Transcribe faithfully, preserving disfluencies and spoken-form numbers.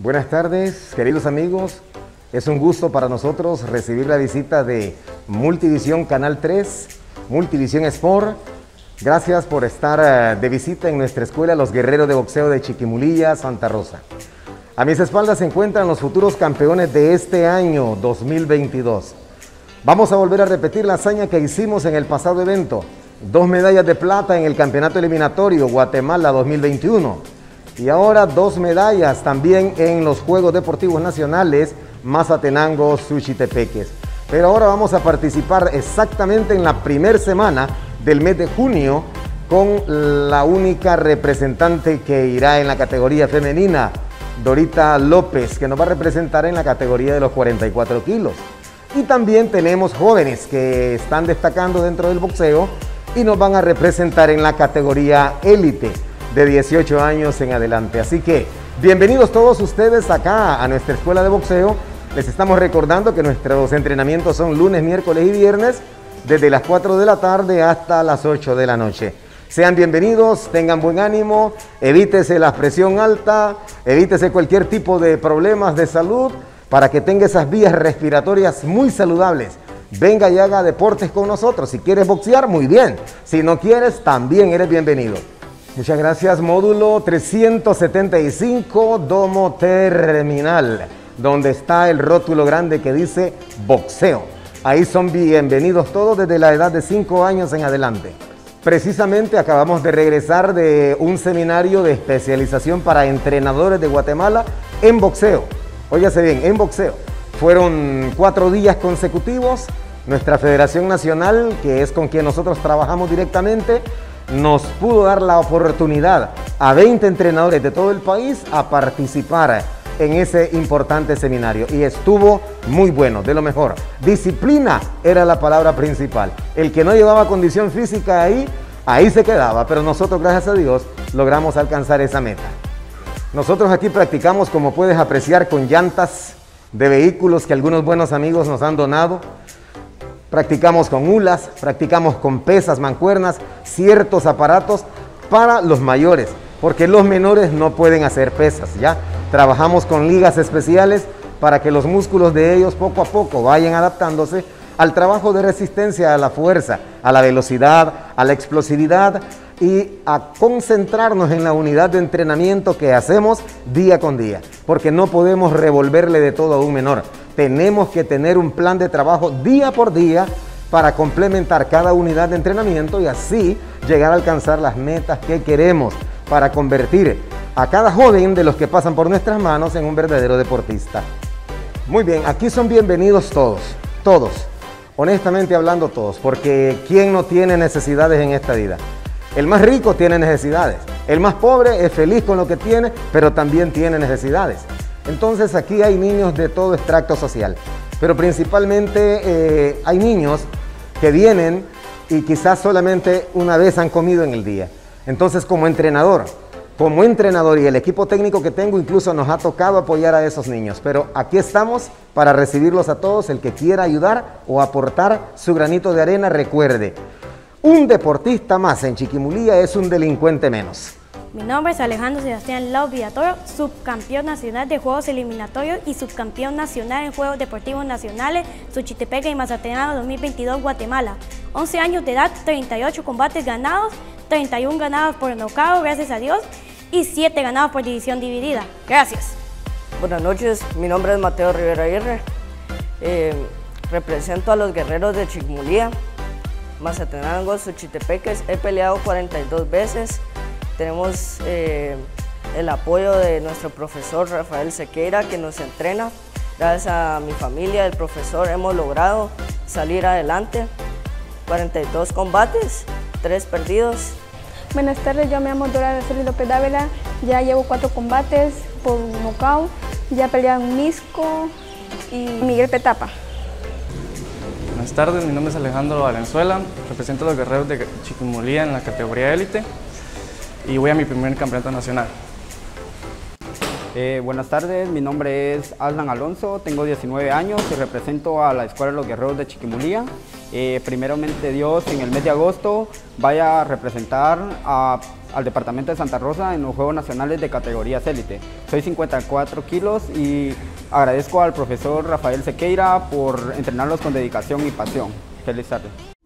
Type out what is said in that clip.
Buenas tardes, queridos amigos. Es un gusto para nosotros recibir la visita de Multivisión Canal tres, Multivisión Sport. Gracias por estar de visita en nuestra escuela Los Guerreros de Boxeo de Chiquimulilla, Santa Rosa. A mis espaldas se encuentran los futuros campeones de este año dos mil veintidós. Vamos a volver a repetir la hazaña que hicimos en el pasado evento. Dos medallas de plata en el campeonato eliminatorio Guatemala dos mil veintiuno. Y ahora dos medallas también en los Juegos Deportivos Nacionales Mazatenango, Suchitepeques. Pero ahora vamos a participar exactamente en la primera semana del mes de junio con la única representante que irá en la categoría femenina, Dorita López, que nos va a representar en la categoría de los cuarenta y cuatro kilos. Y también tenemos jóvenes que están destacando dentro del boxeo y nos van a representar en la categoría élite de dieciocho años en adelante. Así que bienvenidos todos ustedes acá a nuestra escuela de boxeo. Les estamos recordando que nuestros entrenamientos son lunes, miércoles y viernes desde las cuatro de la tarde hasta las ocho de la noche. Sean bienvenidos, tengan buen ánimo, evítese la presión alta, evítese cualquier tipo de problemas de salud para que tenga esas vías respiratorias muy saludables. Venga y haga deportes con nosotros. Si quieres boxear, muy bien. Si no quieres, también eres bienvenido. Muchas gracias. Módulo trescientos setenta y cinco, domo terminal, donde está el rótulo grande que dice boxeo. Ahí son bienvenidos todos desde la edad de cinco años en adelante. Precisamente acabamos de regresar de un seminario de especialización para entrenadores de Guatemala en boxeo. Óyase bien, en boxeo. Fueron cuatro días consecutivos. Nuestra Federación Nacional, que es con quien nosotros trabajamos directamente, nos pudo dar la oportunidad a veinte entrenadores de todo el país a participar en ese importante seminario. Y estuvo muy bueno, de lo mejor. Disciplina era la palabra principal. El que no llevaba condición física ahí, ahí se quedaba. Pero nosotros, gracias a Dios, logramos alcanzar esa meta. Nosotros aquí practicamos, como puedes apreciar, con llantas de vehículos que algunos buenos amigos nos han donado. Practicamos con hulas, practicamos con pesas, mancuernas, ciertos aparatos para los mayores, porque los menores no pueden hacer pesas, ¿ya? Trabajamos con ligas especiales para que los músculos de ellos poco a poco vayan adaptándose al trabajo de resistencia a la fuerza, a la velocidad, a la explosividad y a concentrarnos en la unidad de entrenamiento que hacemos día con día, porque no podemos revolverle de todo a un menor. Tenemos que tener un plan de trabajo día por día para complementar cada unidad de entrenamiento y así llegar a alcanzar las metas que queremos para convertir a cada joven de los que pasan por nuestras manos en un verdadero deportista. Muy bien, aquí son bienvenidos todos, todos, honestamente hablando todos, porque ¿quién no tiene necesidades en esta vida? El más rico tiene necesidades, el más pobre es feliz con lo que tiene, pero también tiene necesidades. Entonces aquí hay niños de todo extracto social, pero principalmente eh, hay niños que vienen y quizás solamente una vez han comido en el día. Entonces como entrenador, como entrenador y el equipo técnico que tengo, incluso nos ha tocado apoyar a esos niños, pero aquí estamos para recibirlos a todos. El que quiera ayudar o aportar su granito de arena, recuerde, un deportista más en Chiquimulilla es un delincuente menos. Mi nombre es Alejandro Sebastián Lau Villatoro, subcampeón nacional de Juegos Eliminatorios y subcampeón nacional en Juegos Deportivos Nacionales Suchitepeques y Mazatenango dos mil veintidós, Guatemala. once años de edad, treinta y ocho combates ganados, treinta y uno ganados por nocaut, gracias a Dios, y siete ganados por división dividida. Gracias. Buenas noches, mi nombre es Mateo Rivera Aguirre, eh, represento a los guerreros de Chiquimulilla, Mazatenango, Suchitepeques. He peleado cuarenta y dos veces. Tenemos eh, el apoyo de nuestro profesor Rafael Sequeira, que nos entrena. Gracias a mi familia, el profesor, hemos logrado salir adelante. cuarenta y dos combates, tres perdidos. Buenas tardes, yo me llamo Dora Araceli López Dávila, ya llevo cuatro combates por nocaut, ya he peleado en Misco y Miguel Petapa. Buenas tardes, mi nombre es Alejandro Valenzuela, represento a los guerreros de Chiquimulilla en la categoría élite y voy a mi primer campeonato nacional. Eh, buenas tardes, mi nombre es Aslan Alonso, tengo diecinueve años y represento a la Escuela de los Guerreros de Chiquimulía. Eh, primeramente Dios, en el mes de agosto vaya a representar a, al departamento de Santa Rosa en los Juegos Nacionales de categorías élite. Soy cincuenta y cuatro kilos y agradezco al profesor Rafael Sequeira por entrenarlos con dedicación y pasión. Feliz tarde.